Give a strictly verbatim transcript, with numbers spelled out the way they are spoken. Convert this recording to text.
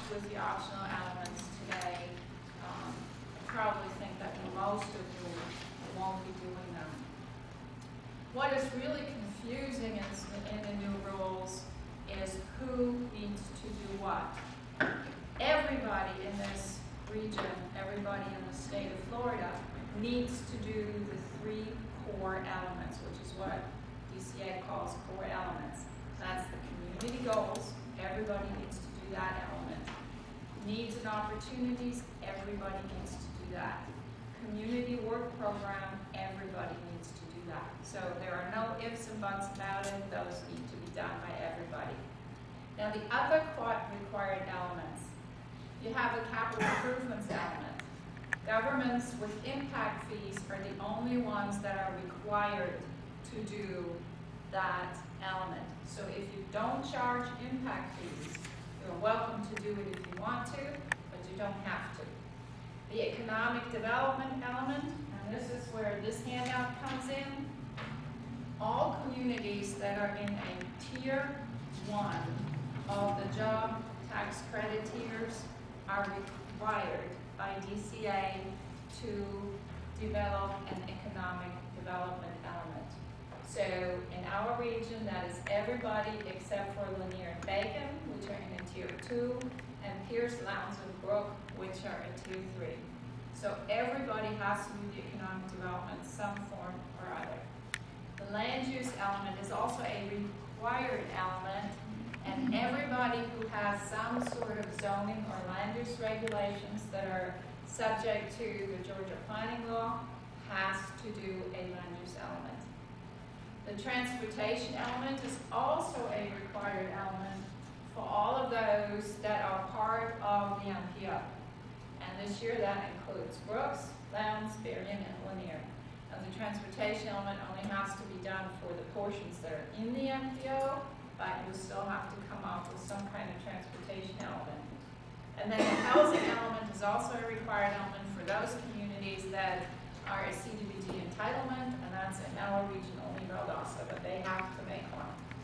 with the optional elements today. Um, I probably think that most of you won't be doing them. What is really confusing in, in the new rules is who needs to do what. Everybody in this region, everybody in the state of Florida needs to do the three core elements, which is what D C A calls core elements. That's the community goals, everybody needs to do that element. Needs and opportunities, everybody needs to do that. Community work program, everybody needs to do that. So there are no ifs and buts about it, those need to be done by everybody. Now the other required elements, you have the capital improvements element. Governments with impact fees are the only ones that are required to do that element. So if you don't charge impact fees, you're welcome to do it if you want to, but you don't have to. The economic development element, and this is where this handout comes in. All communities that are in a tier one of the job tax credit tiers are required by D C A to develop an economic development element. So in our region, that is everybody except for Lanier and Bacon, which are in a tier two, and Pierce, Lowndes, and Brook, which are in tier three. So everybody has to do the economic development in some form or other. The land use element is also a required element, and everybody who has some sort of zoning or land use regulations that are subject to the Georgia planning law has to do a land use element. The transportation element is also a required element for all of those that are part of the M P O. And this year that includes Brooks, Lowndes, Berrien, and Lanier. And the transportation element only has to be done for the portions that are in the M P O, but you still have to come up with some kind of transportation element. And then the housing element is also a required element for those communities that are a C D B G entitlement, and that's in our region only Valdosta, but they have to make one.